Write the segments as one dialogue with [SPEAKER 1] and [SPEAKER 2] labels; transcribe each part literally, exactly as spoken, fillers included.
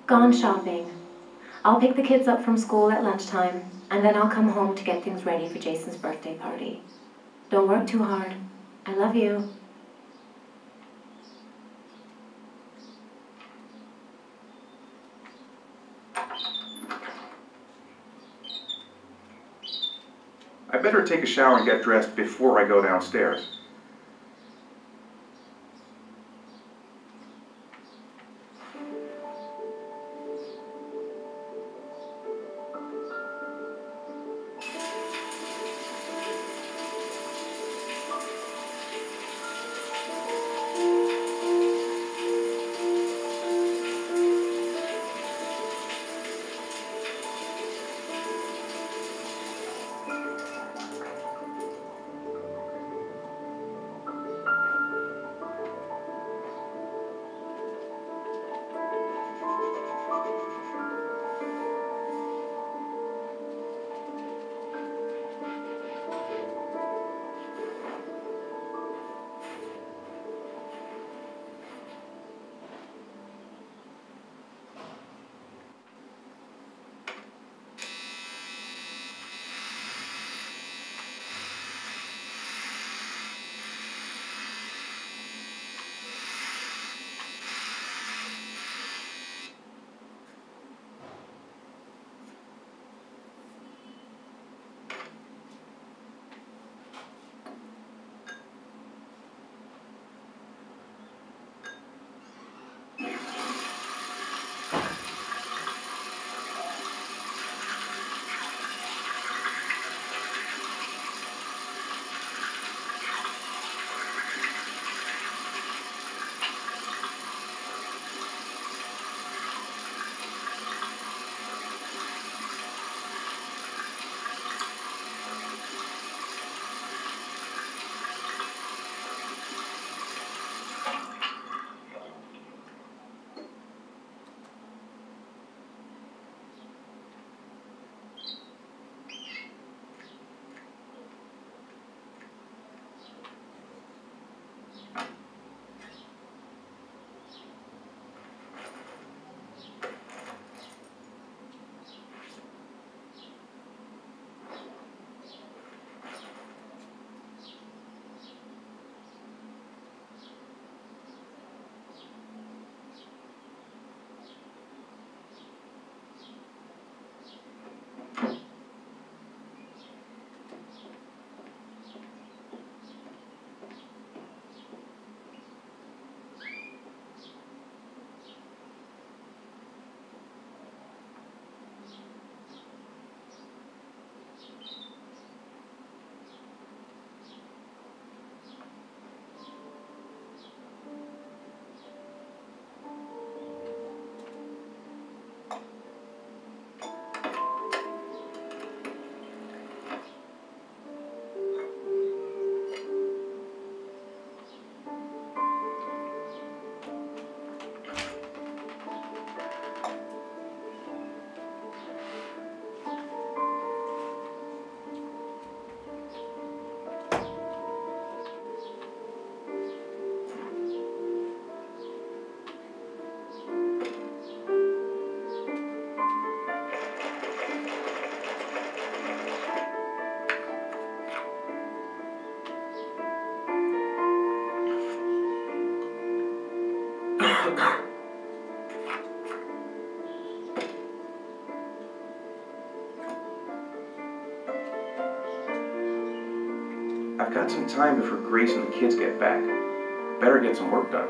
[SPEAKER 1] Gone shopping. I'll pick the kids up from school at lunchtime, and then I'll come home to get things ready for Jason's birthday party. Don't work too hard. I love you.
[SPEAKER 2] I better take a shower and get dressed before I go downstairs. I've got some time before Grace and the kids get back. Better get some work done.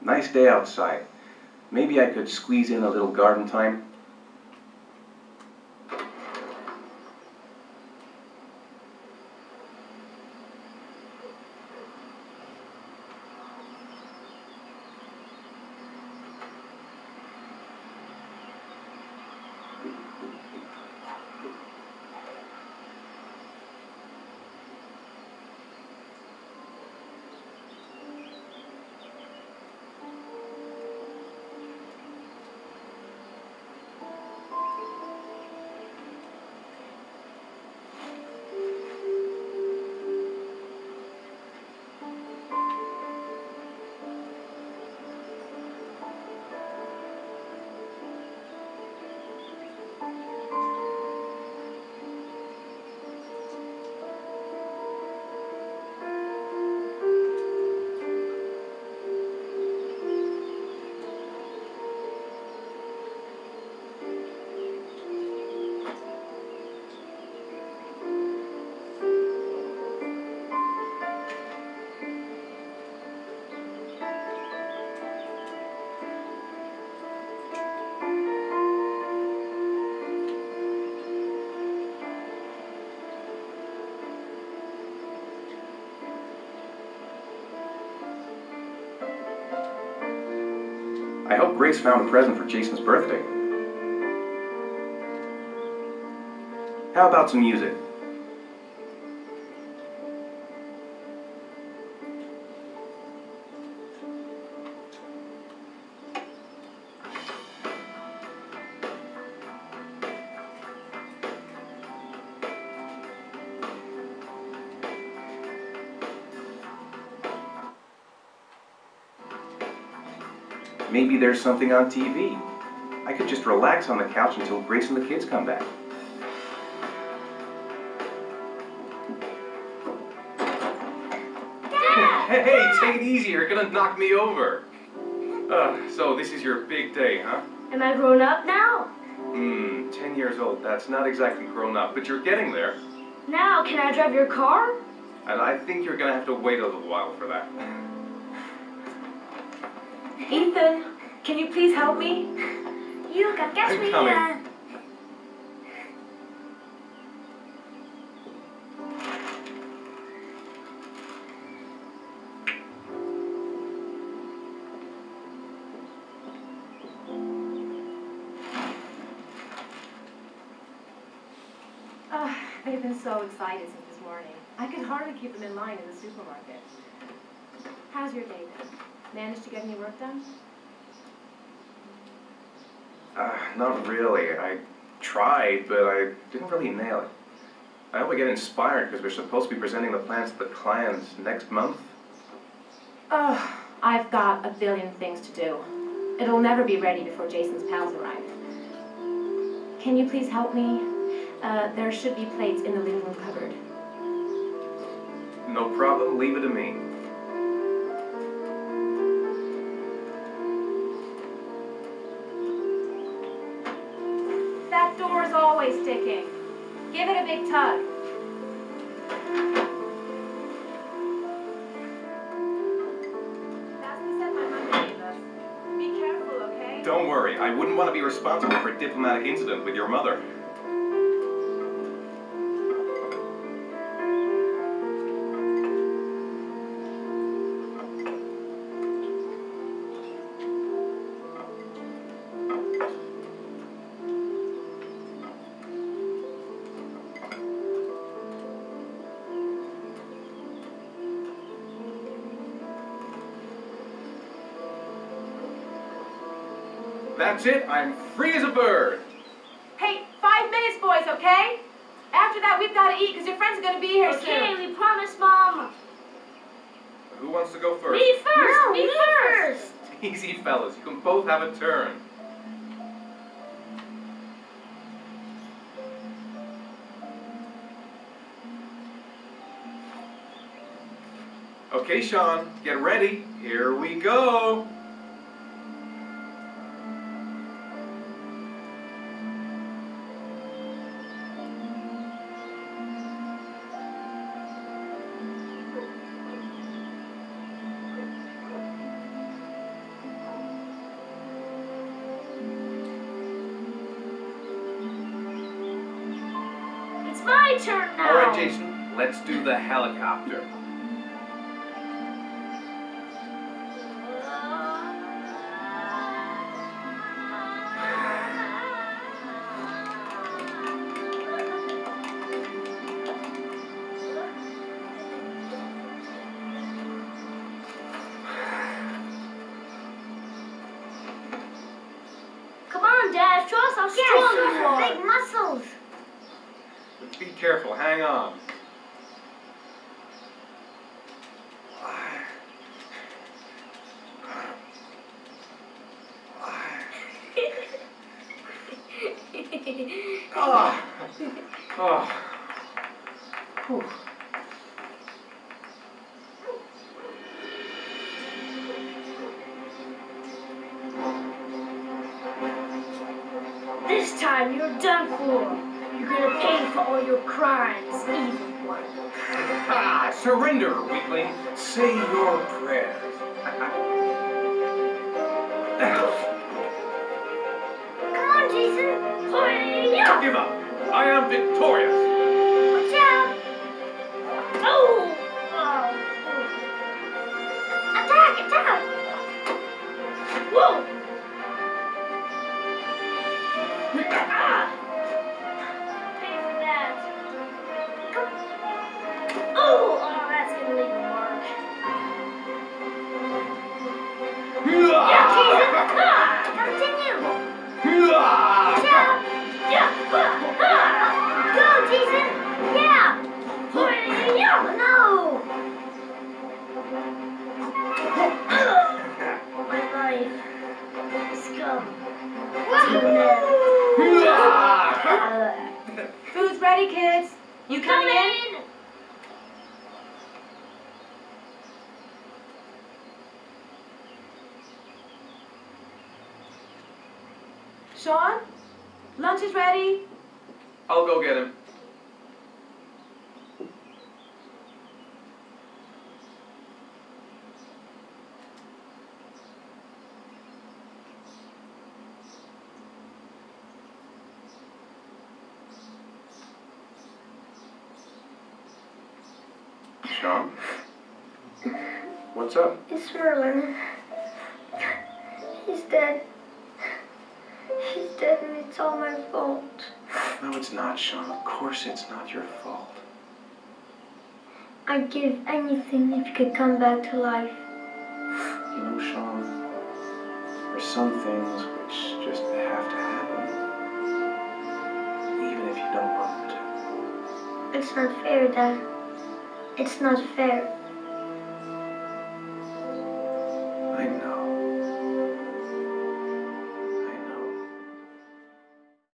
[SPEAKER 2] Nice day outside. Maybe I could squeeze in a little garden time. I hope Grace found a present for Jason's birthday. How about some music? Maybe there's something on T V. I could just relax on the couch until Grace and the kids come back.
[SPEAKER 3] Dad!
[SPEAKER 2] Hey, hey, take it easy, you're gonna knock me over. Uh, so this is your big day, huh?
[SPEAKER 3] Am I grown up now?
[SPEAKER 2] Hmm, ten years old, that's not exactly grown up, but you're getting there.
[SPEAKER 3] Now, can I drive your car?
[SPEAKER 2] And I think you're gonna have to wait a little while for that.
[SPEAKER 1] Ethan, can you please help me?
[SPEAKER 3] You can catch
[SPEAKER 2] I'm
[SPEAKER 3] me.
[SPEAKER 2] coming.
[SPEAKER 3] Uh...
[SPEAKER 1] Oh, they've been so excited since this morning. I could hardly keep them in line in the supermarket. How's your day then? Managed to get any work done?
[SPEAKER 2] Uh, not really. I tried, but I didn't really nail it. I hope I get inspired because we're supposed to be presenting the plans to the clients next month.
[SPEAKER 1] Oh, I've got a billion things to do. It'll never be ready before Jason's pals arrive. Can you please help me? Uh, there should be plates in the living room cupboard.
[SPEAKER 2] No problem, leave it to me.
[SPEAKER 1] That door's always sticking. Give it a big tug. That's the set my mother gave us. Be careful, okay?
[SPEAKER 2] Don't worry, I wouldn't want to be responsible for a diplomatic incident with your mother. That's it, I'm free as a bird.
[SPEAKER 1] Hey, five minutes, boys, okay? After that, we've got to eat because your friends are going to be here
[SPEAKER 3] Okay,
[SPEAKER 1] soon.
[SPEAKER 3] we promise, Mom.
[SPEAKER 2] Who wants to go first?
[SPEAKER 3] Me first.
[SPEAKER 1] No,
[SPEAKER 3] me
[SPEAKER 1] me
[SPEAKER 3] first.
[SPEAKER 2] Easy, fellas, you can both have a turn. Okay, Sean, get ready. Here we go.
[SPEAKER 3] my turn now.
[SPEAKER 4] All right, Jason, let's do the helicopter.
[SPEAKER 3] Come on, Dad. Show us how strong
[SPEAKER 5] Yes,
[SPEAKER 3] you are.
[SPEAKER 5] big muscles.
[SPEAKER 4] Be careful, hang on. Oh. Oh. Whew.
[SPEAKER 3] This time you're done for. You're gonna pay for all your crimes, evil one.
[SPEAKER 4] Ah, surrender, weakling. Say your prayers.
[SPEAKER 5] Come on, Jason.
[SPEAKER 3] Hi-ya!
[SPEAKER 4] Give up. I am victorious.
[SPEAKER 5] Watch out.
[SPEAKER 3] Oh! Oh.
[SPEAKER 5] Attack, attack.
[SPEAKER 3] Whoa! Ah! Pay for that. Oh! Oh, that's gonna leave a mark. Yeah, Jason! Ah!
[SPEAKER 5] Continue.
[SPEAKER 4] Ah!
[SPEAKER 5] Watch out.
[SPEAKER 3] Yeah! Ah! Ah!
[SPEAKER 5] Go, Jason. Yeah.
[SPEAKER 3] Hi-ya!
[SPEAKER 5] No.
[SPEAKER 3] My life has come to an
[SPEAKER 5] Woohoo.
[SPEAKER 4] Ah!
[SPEAKER 3] end.
[SPEAKER 1] Food's ready, kids. You coming in? Sean? Lunch is ready.
[SPEAKER 4] I'll go get him.
[SPEAKER 2] Sean? What's up?
[SPEAKER 5] It's Merlin. He's dead. He's dead and it's all my fault.
[SPEAKER 2] No, it's not, Sean. Of course it's not your fault.
[SPEAKER 5] I'd give anything if you could come back to life.
[SPEAKER 2] You know, Sean, there's some things which just have to happen. Even if you don't want them to.
[SPEAKER 5] It's not fair, Dad. It's not fair.